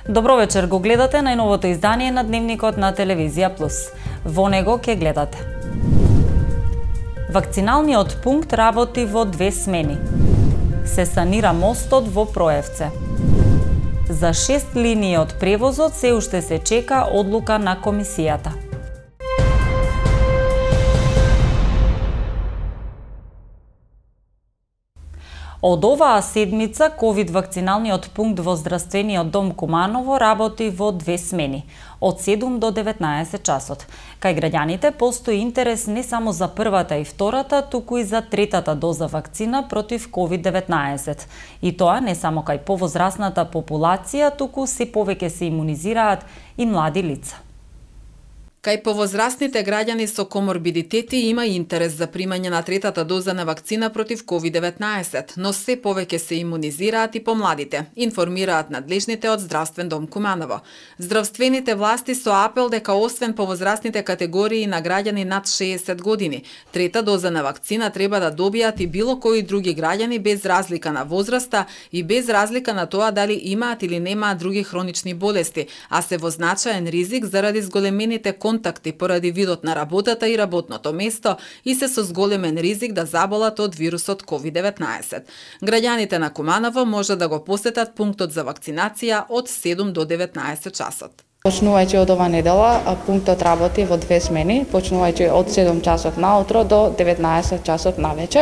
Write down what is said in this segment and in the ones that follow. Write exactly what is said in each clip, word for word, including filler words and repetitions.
Добро вечер, го гледате најновото издание на Дневникот на Телевизија Плюс. Во него ќе гледате: вакциналниот пункт работи во две смени. Се санира мостот во Проевце. За шест линии од превозот се уште се чека одлука на комисијата. Од оваа седмица ковид вакциналниот пункт во Здравствениот дом Куманово работи во две смени, од седум до деветнаесет часот. Кај граѓаните постои интерес не само за првата и втората, туку и за третата доза вакцина против ковид деветнаесет. И тоа не само кај повозрасната популација, туку се повеќе се имунизираат и млади лица. Кај повозрастните граѓани со коморбидитети има интерес за примање на третата доза на вакцина против ковид деветнаесет, но се повеќе се имунизираат и помладите, информираат надлежните од Здравствен дом Куманово. Здравствените власти со апел дека освен повозрастните категории на граѓани над шеесет години, трета доза на вакцина треба да добијат и било кои други граѓани без разлика на возраста и без разлика на тоа дали имаат или немаат други хронични болести, а се во значаен ризик заради зголемените контакти поради видот на работата и работното место и се со зголемен ризик да заболат од вирусот ковид деветнаесет. Граѓаните на Куманово може да го посетат пунктот за вакцинација од седум до деветнаесет часот. Почнувајќи од ова недела, пунктот работи во две смени, почнувајќи од седум часот наутро до деветнаесет часот навечер.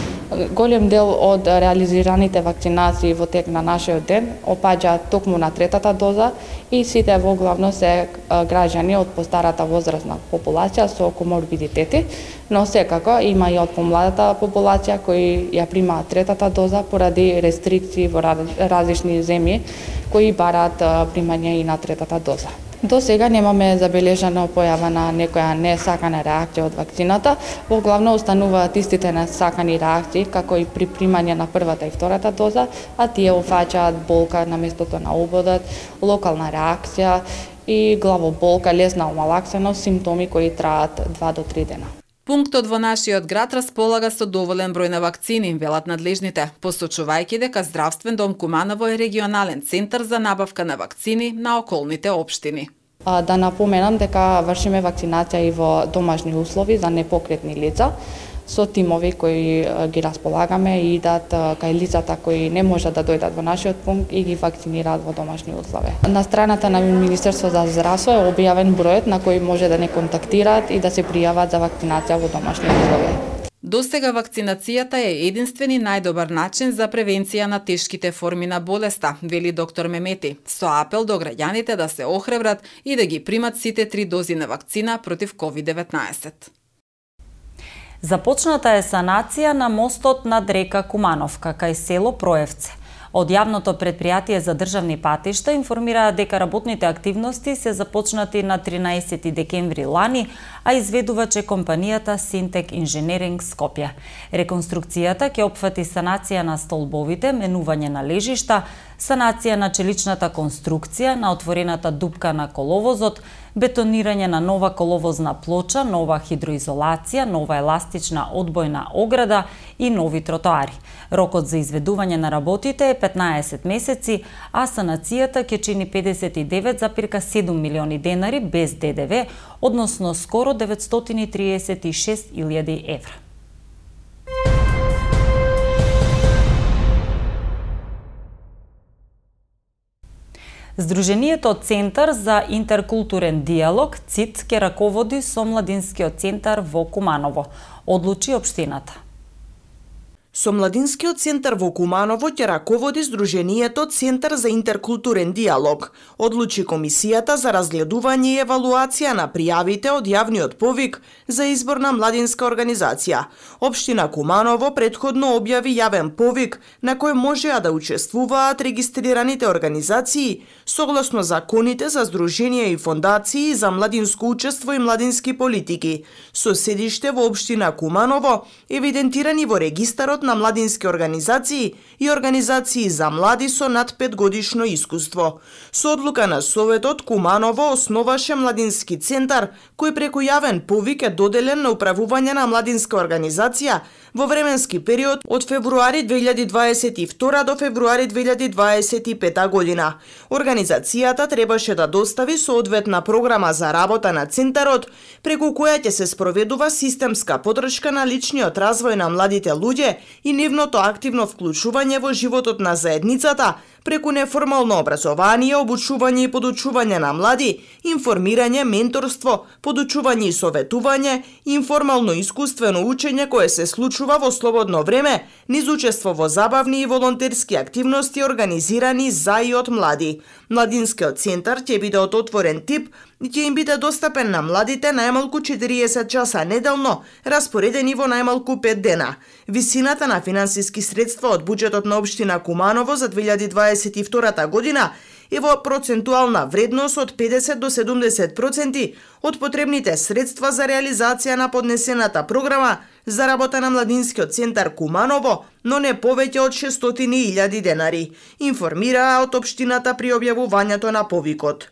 Голем дел од реализираните вакцинации во тек на нашиот ден опаѓаат токму на третата доза и сите во главно се граѓани од постарата возрастна популација со коморбидитети, но секако има и од помладата популација кои ја примаат третата доза поради рестрикции во различни земји кои бараат примање и на третата доза. До сега немаме забележана појава на некоја несакана реакција од вакцината, во главно остануваат истите несакани реакции како и при примање на првата и втората доза, а тие офаќаат болка на местото на ободот, локална реакција и главоболка, лесна омалаксеност, симптоми кои траат два до три дена. Пунктот во нашиот град располага со доволен број на вакцини, велат надлежните, посочувајќи дека Здравствен дом Куманово е регионален центар за набавка на вакцини на околните општини. Да напоменам дека вршиме вакцинација и во домашни услови за непокретни лица, со тимови кои ги располагаме и идат кај лицата кои не можат да дојдат во нашиот пункт и ги вакцинираат во домашни услови. На страната на Министерство за здравство е објавен бројот на кој може да не контактираат и да се пријават за вакцинација во домашни услови. До сега вакцинацијата е единствен и најдобар начин за превенција на тешките форми на болеста, вели доктор Мемети, со апел до граѓаните да се охрабрат и да ги примат сите три дози на вакцина против ковид деветнаесет. Започната е санација на мостот над река Кумановка кај село Проевце. Од јавното предпријатие за државни патишта информираат дека работните активности се започнати на тринаесети декември лани, а изведуваче компанијата Синтек Инженеринг Скопје. Реконструкцијата ќе опфати санација на столбовите, менување на лежишта, санација на челичната конструкција, на отворената дупка на коловозот, бетонирање на нова коловозна плоча, нова хидроизолација, нова еластична одбојна ограда и нови тротоари. Рокот за изведување на работите е петнаесет месеци, а санацијата ќе чини педесет и девет зарез седум милиони денари без ДДВ, односно скоро деветстотини и триесет и шест илјади евра. Здруженијето Центар за интеркултурен диалог ЦИД ќе раководи со Младинскиот центар во Куманово, одлучи општината. Со Младинскиот центар во Куманово ќе раководи Здруженијето Центар за интеркултурен диалог, одлучи Комисијата за разгледување и евалуација на пријавите од јавниот повик за избор на младинска организација. Општина Куманово претходно објави јавен повик на кој можеа да учествуваат регистрираните организации согласно законите за здруженија и фондации за младинско учество и младински политики, со седиште во општина Куманово, евидентирани во регистарот Центарот на младински организации и организации за млади со над петгодишно искуство. Со одлука на Советот, Куманово основаше младински центар, кој преку јавен повик е доделен на управување на младинска организација во временски период од февруари две илјади дваесет и втора до февруари две илјади дваесет и пета година. Организацијата требаше да достави соодветна програма за работа на центарот, преку која ќе се спроведува системска поддршка на личниот развој на младите луѓе и нивното активно вклучување во животот на заедницата, преку неформално образование, обучување и подучување на млади, информирање, менторство, подучување и советување, информално искуствено учење кое се случува во слободно време, низ учество во забавни и волонтерски активности организирани за и од млади. Младинскиот центар ќе биде од отворен тип и ќе им биде достапен на младите најмалку четириесет часа неделно, распоредени во најмалку пет дена. Висината на финансиски средства од буџетот на општина Куманово за две илјади дваесет и втора година е во процентуална вредност од педесет до седумдесет проценти од потребните средства за реализација на поднесената програма за работа на младинскиот центар Куманово, но не повеќе од шестстотини илјади денари, информираа од општината при објавувањето на повикот.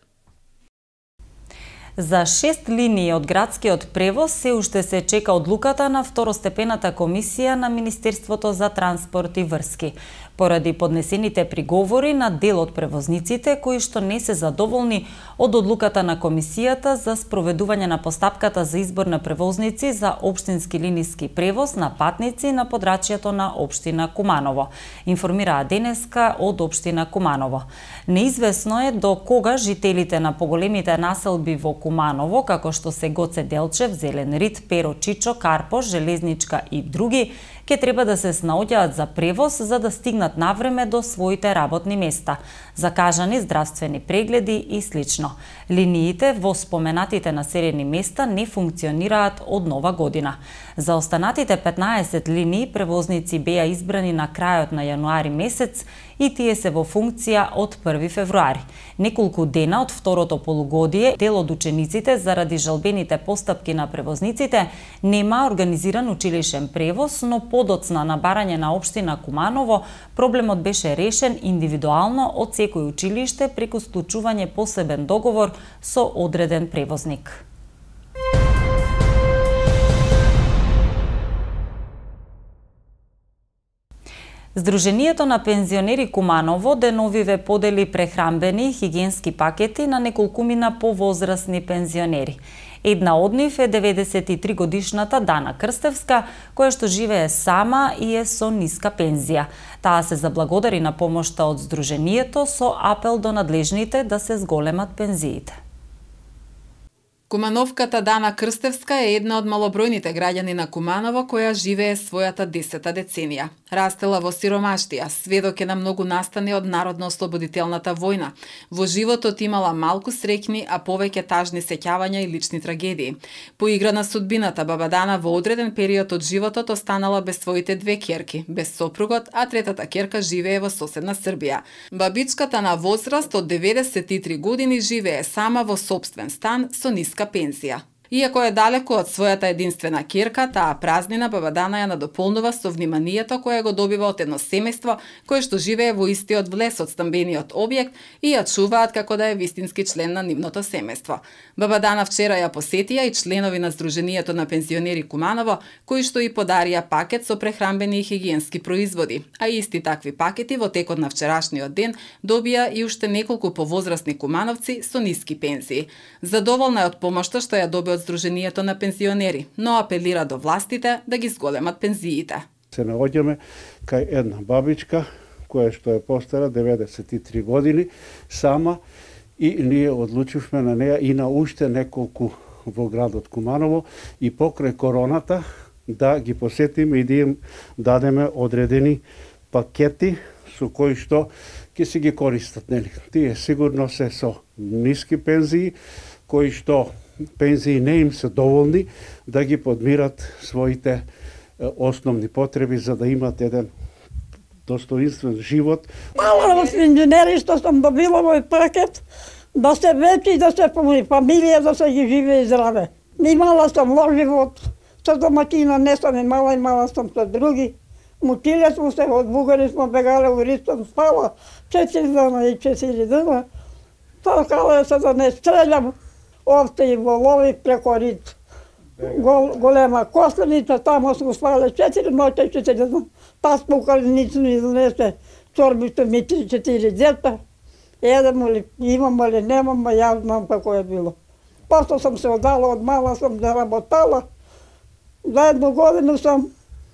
За шест линии од градскиот превоз се уште се чека одлуката на второстепената комисија на Министерството за транспорт и врски, поради поднесените приговори на дел од превозниците кои што не се задоволни од одлуката на комисијата за спроведување на постапката за избор на превозници за општински линиски превоз на патници на подрачјето на општина Куманово, информираа денеска од општина Куманово. Неизвестно е до кога жителите на поголемите населби во Куманово, како што се Гоце Делчев, Зелен Рид, Перо Чичо, Карпош, Железничка и други, ќе треба да се снаоѓаат за превоз за да стигнат навреме до своите работни места, закажани здравствени прегледи и слично. Линиите во споменатите населени места не функционираат од нова година. За останатите петнаесет линии превозници беа избрани на крајот на јануари месец и тие се во функција од први февруари. Неколку дена од второто полугодие, дел од учениците заради жалбените постапки на превозниците нема организиран училишен превоз, но подоцна на барање на општина Куманово, проблемот беше решен индивидуално од секој училиште преку склучување посебен договор со одреден превозник. Сдруженијето на пензионери Куманово деновиве подели прехранбени и хигиенски пакети на неколкумина повозрасни пензионери. Една од нив е деветдесет и три годишната Дана Крстевска, која што живее сама и е со ниска пензија. Таа се заблагодари на помошта од Сдруженијето со апел до надлежните да се зголемат пензиите. Кумановката Дана Крстевска е една од малобројните граѓани на Куманово која живее својата десета деценија. Растела во сиромаштија, сведок е на многу настани од народно-ослободителната војна. Во животот имала малку среќни, а повеќе тажни сеќавања и лични трагедии. По игра на судбината, баба Дана во одреден период од животот останала без своите две ќерки, без сопругот, а третата ќерка живее во соседна Србија. Бабичката на возраст од деветдесет и три години живее сама во сопствен стан со ниска пензија. Иако е далеку од својата единствена ќерка, таа празнина баба Дана ја надополнува со вниманието кое го добива од едно семејство кое што живее во истиот влез од стамбениот објект и ја чуваат како да е вистински член на нивното семејство. Баба Дана вчера ја посетија и членови на Сдруженијето на пензионери Куманово, кои што и подарија пакет со прехранбени и хигиенски производи, а исти такви пакети во текот на вчерашниот ден добија и уште неколку повозрасни кумановци со ниски пензии. Задоволна е од помошта што ја доби од Сдруженијето на пензионери, но апелира до властите да ги зголемат пензиите. Се наоѓаме кај една бабичка која што е постара деветдесет и три години, сама, и ние одлучивме на неја и на уште неколку во градот Куманово и покрај короната да ги посетиме и да им дадеме одредени пакети со кои што ќе си ги користат, нели? Тие сигурно се со ниски пензии, кои што пензии не им се доволни да ги подмират своите е, основни потреби за да имат еден достоинствен живот. Мало од пензионери што сум добила мој пакет, да се вечи, да се помои фамилија, да се ги живее здраве. Имала сум лош живот, со домакина не сум имала, имала сум со други. Мучиле смо се, од Бугари смо бегале у Ристон, спала четири дена и четири дена. Сакале се да не стрелям овце и волови преко Рит. Гол, голема косленица, тамо смо спале четири ноќи и четири дена. Таа спукали ницу ни донесе торбите ми три-четири дета. Едемо ли, имамо ли, немамо, ја знам како е било. После сам се одала, од мала сам да работала. За едну годину сам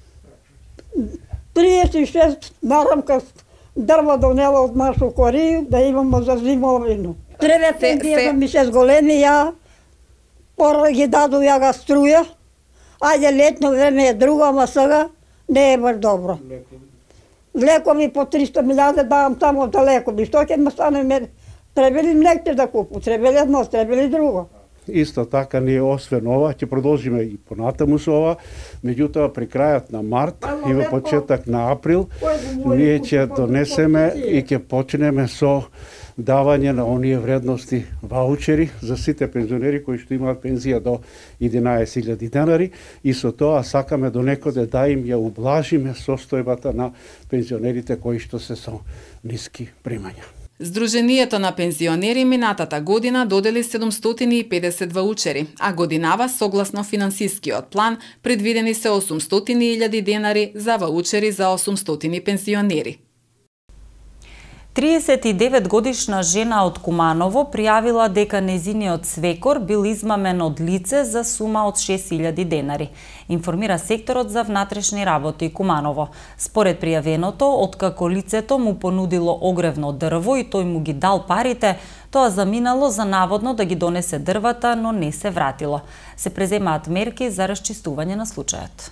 триесет и шест нарамка дрва донела од нашу корiju да имамо за зимовину. Требе пензија ми се зголеми, ја пора ги даду ја га струја. Ајде летно време е друго, ама сега не е баш добро. Лекови по триста милијади давам само за лекови. Што ќе ме стане ме? Треба ли млекче да купу? Треба ли едно, треба ли друго? Исто така ние освен ова ќе продолжиме и понатаму со ова, меѓутоа при крајот на март и во почеток на април ние ќе донесеме и ќе почнеме со давање на оние вредности ваучери за сите пензионери кои што имаат пензија до единаесет илјади денари и со тоа сакаме до некоде да им ја ублажиме состојбата на пензионерите кои што се со ниски примања. Сдруженијето на пензионери минатата година додели седумстотини и педесет ваучери, а годинава согласно финансискиот план предвидени се осумстотини илјади денари за ваучери за осумстотини пензионери. триесет и девет годишна жена од Куманово пријавила дека нејзиниот свекор бил измамен од лице за сума од шест илјади денари, информира секторот за внатрешни работи Куманово. Според пријавеното, откако лицето му понудило огревно дрво и тој му ги дал парите, тоа заминало за наводно да ги донесе дрвата, но не се вратило. Се преземаат мерки за расчистување на случајот.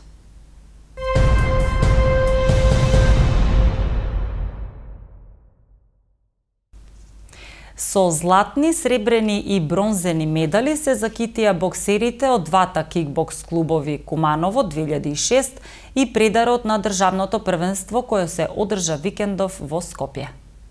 Со златни, сребрени и бронзени медали се закитија боксерите од двата кикбокс клубови Куманово две илјади и шест и предарот на државното првенство кое се одржа викендов во Скопје.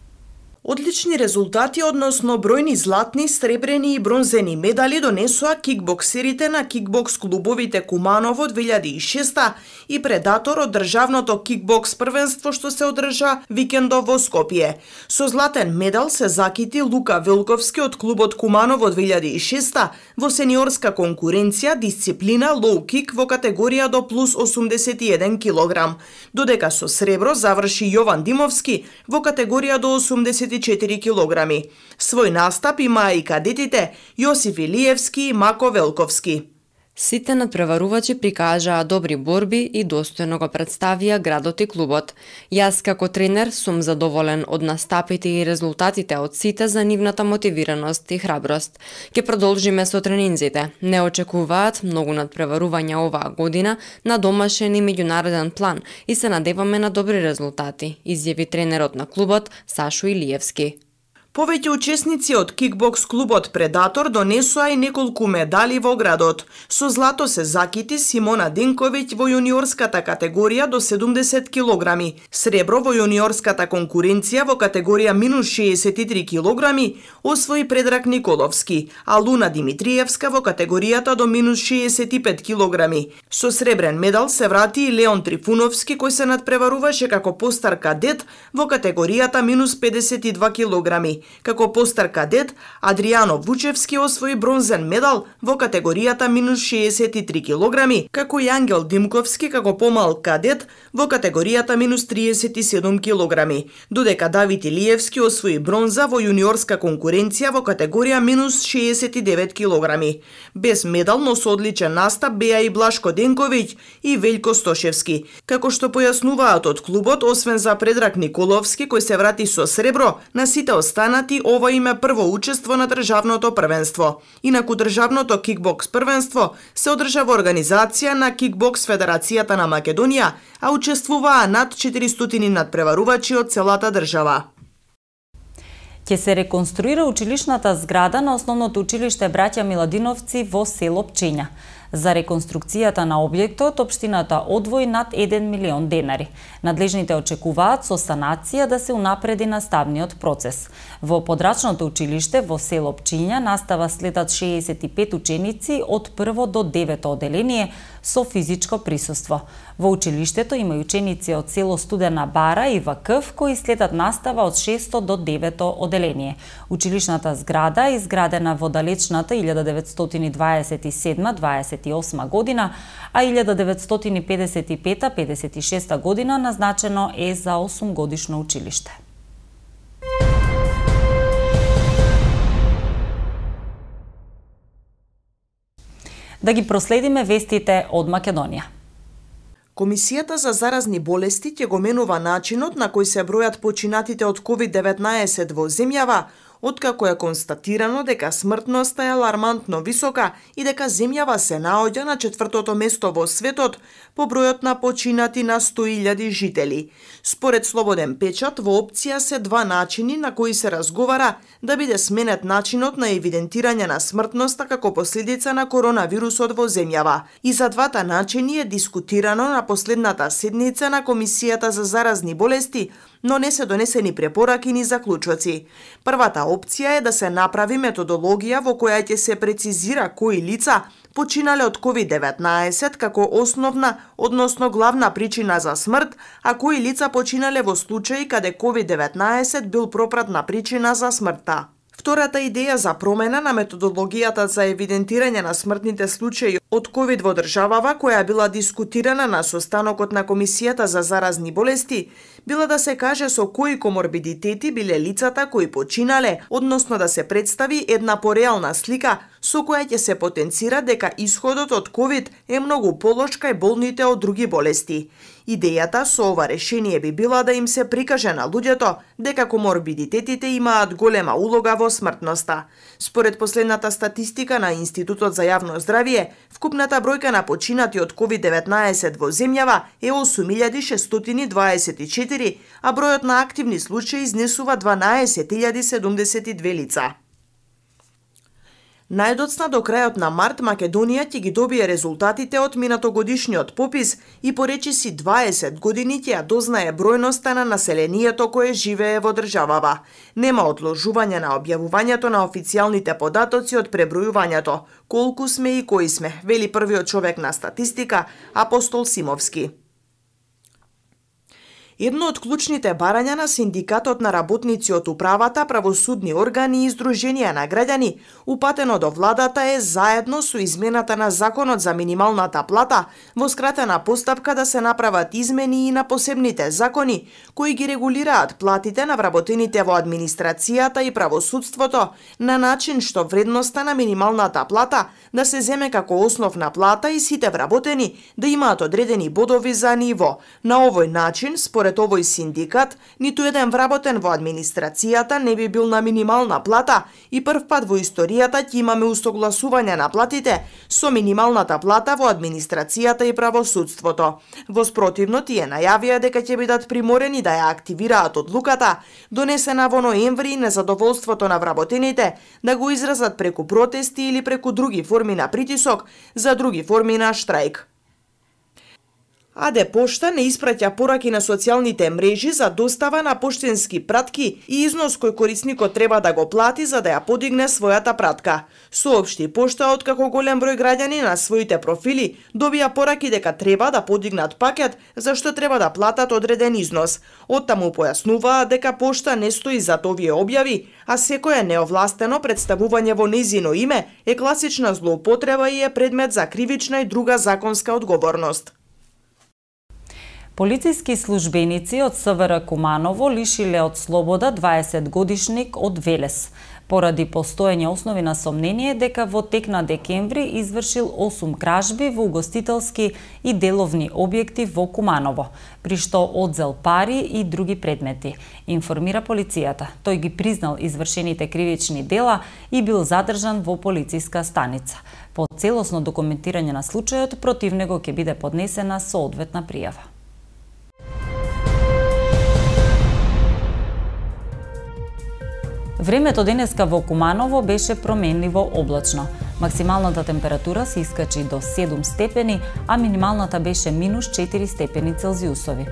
Одлични резултати, односно бројни златни, сребрени и бронзени медали донесоа кикбоксерите на кикбокс клубовите Куманово две илјади и шеста и предатор од државното кикбокс првенство што се одржа викендов во Скопје. Со златен медал се закити Лука Велковски од клубот Куманово две илјади и шеста во сениорска конкуренција дисциплина лоу кик во категорија до плюс осумдесет и еден килограм, додека со сребро заврши Јован Димовски во категорија до осумдесет и четири килограми. Свој настап имаа и кадетите Јосиф Илиевски и Мако Велковски. Сите надпреварувачи прикажаа добри борби и достојно го представија градот и клубот. Јас како тренер сум задоволен од настапите и резултатите од сите за нивната мотивираност и храброст. Ке продолжиме со тренинзите. Не очекуваат многу надпреварувања оваа година на домашен и меѓународен план и се надеваме на добри резултати, изјави тренерот на клубот Сашо Илиевски. Повеќе учесници од кикбокс клубот Предатор донесоа и неколку медали во градот. Со злато се закити Симона Денковиќ во јуниорската категорија до седумдесет килограми, сребро во јуниорската конкуренција во категорија минус шеесет и три килограми освои Предраг Николовски, а Луна Димитриевска во категоријата до минус шеесет и пет килограми. Со сребрен медал се врати и Леон Трифуновски кој се надпреваруваше како постар кадет во категоријата минус педесет и два килограми. Како постар кадет, Адријано Вучевски освои бронзен медал во категоријата минус шеесет и три килограми, како и Ангел Димковски како помал кадет во категоријата минус триесет и седум килограми, додека Давид Илиевски освои бронза во јуниорска конкуренција во категорија минус шеесет и девет килограми. Без медал, но со одличен настап беа и Блашко Денковиќ и Велјко Стошевски. Како што појаснуваат од клубот, освен за Предраг Николовски кој се врати со сребро, на сите останати ова име прво учество на државното првенство. Инаку државното кикбокс првенство се одржа во организација на Кикбокс Федерацијата на Македонија, а учествуваа над четиристотини надпреварувачи од целата држава. Ќе се реконструира училишната зграда на основното училиште Браќа Миладиновци во село Пчења. За реконструкцијата на објектот, општината одвои над еден милион денари. Надлежните очекуваат со санација да се унапреди наставниот процес. Во подрачното училиште во село Пчења настава следат шеесет и пет ученици од прво до девето оделение со физичко присуство. Во училиштето има и ученици од село Студена Бара и Вакъв кои следат настава од шесто до девето оделение. Училишната зграда е изградена во далечната илјада деветстотини дваесет и седма - дваесет и осма година, а илјада деветстотини педесет и пета - педесет и шеста година назначено е за осумгодишно училиште. Да ги проследиме вестите од Македонија. Комисијата за заразни болести ќе го менува начинот на кој се бројат починатите од ковид деветнаесет во земјава, откако е констатирано дека смртноста е алармантно висока и дека земјава се наоѓа на четвртото место во светот по бројот на починати на сто илјади жители. Според Слободен печат, во опција се два начини на кои се разговара да биде сменет начинот на евидентирање на смртноста како последица на коронавирусот во земјава. И за двата начини е дискутирано на последната седница на Комисијата за заразни болести, но не се донесени препораки ни заклучоци. Првата опција е да се направи методологија во која ќе се прецизира кои лица починале од ковид деветнаесет како основна, односно главна причина за смрт, а кои лица починале во случаи каде ковид деветнаесет бил пропратна причина за смртта. Втората идеја за промена на методологијата за евидентирање на смртните случаи од ковид во државава, која била дискутирана на состанокот на Комисијата за заразни болести, била да се каже со кои коморбидитети биле лицата кои починале, односно да се представи една пореална слика со која ќе се потенцира дека исходот од ковид е многу полош кај болните од други болести. Идејата со ова решение би била да им се прикаже на луѓето дека коморбидитетите имаат голема улога во смртноста. Според последната статистика на Институтот за јавно здравје, вкупната бројка на починати од ковид деветнаесет во земјава е осум илјади шестстотини дваесет и четири, а бројот на активни случаи изнесува дванаесет илјади седумдесет и две лица. Најдоцна до крајот на март Македонија ќе ги добие резултатите од минатогодишниот попис и по речиси дваесет години ќе ја дознае бројноста на населението кое живее во државава. Нема одложување на објавувањето на официјалните податоци од пребројувањето, колку сме и кои сме, вели првиот човек на статистика Апостол Симовски. Едно од клучните барања на Синдикатот на работници од управата, правосудни органи и издруженија на граѓани, упатено до владата е заедно со измената на Законот за минималната плата, во скратена постапка да се направат измени и на посебните закони, кои ги регулираат платите на вработените во администрацијата и правосудството, на начин што вредноста на минималната плата да се земе како основна плата и сите вработени да имаат одредени бодови за ниво. На овој начин, според овој синдикат, ниту еден вработен во администрацијата не би бил на минимална плата и првпат во историјата ќе имаме усогласување на платите со минималната плата во администрацијата и правосудството. Во спротивно, тие најавија дека ќе бидат приморени да ја активираат одлуката, донесена во ноември, и незадоволството на вработените да го изразат преку протести или преку други форми на притисок за други форми на штрајк. АД Пошта не испраќа пораки на социјалните мрежи за достава на поштенски пратки и износ кој корисникот треба да го плати за да ја подигне својата пратка. Соопшти Пошта откако голем број граѓани на своите профили добија пораки дека треба да подигнат пакет за што треба да платат одреден износ. Оттаму појаснуваа дека Пошта не стои зад овие објави, а секое неовластено представување во нејзино име е класична злоупотреба и е предмет за кривична и друга законска одговорност. Полициски службеници од СВР Куманово лишиле од слобода дваесет годишник од Велес, поради постоење основи на сомнение дека во тек на декември извршил осум кражби во угостителски и деловни објекти во Куманово, при што одзел пари и други предмети, информира полицијата. Тој ги признал извршените кривични дела и бил задржан во полициска станица. По целосно документирање на случајот, против него ќе биде поднесена соодветна пријава. Времето денеска во Куманово беше променливо облачно. Максималната температура се искачи до седум степени, а минималната беше минус четири степени Целзиусови.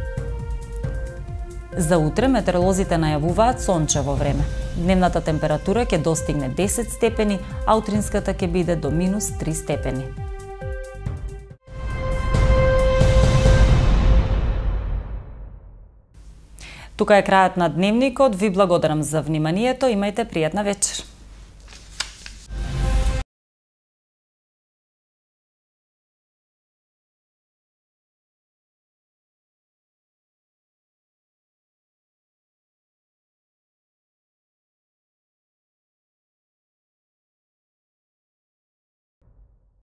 За утре метеоролозите најавуваат сончево време. Дневната температура ќе достигне десет степени, а утринската ќе биде до минус три степени. Тука е крајот на дневникот. Ви благодарам за вниманието. Имајте пријатна вечер.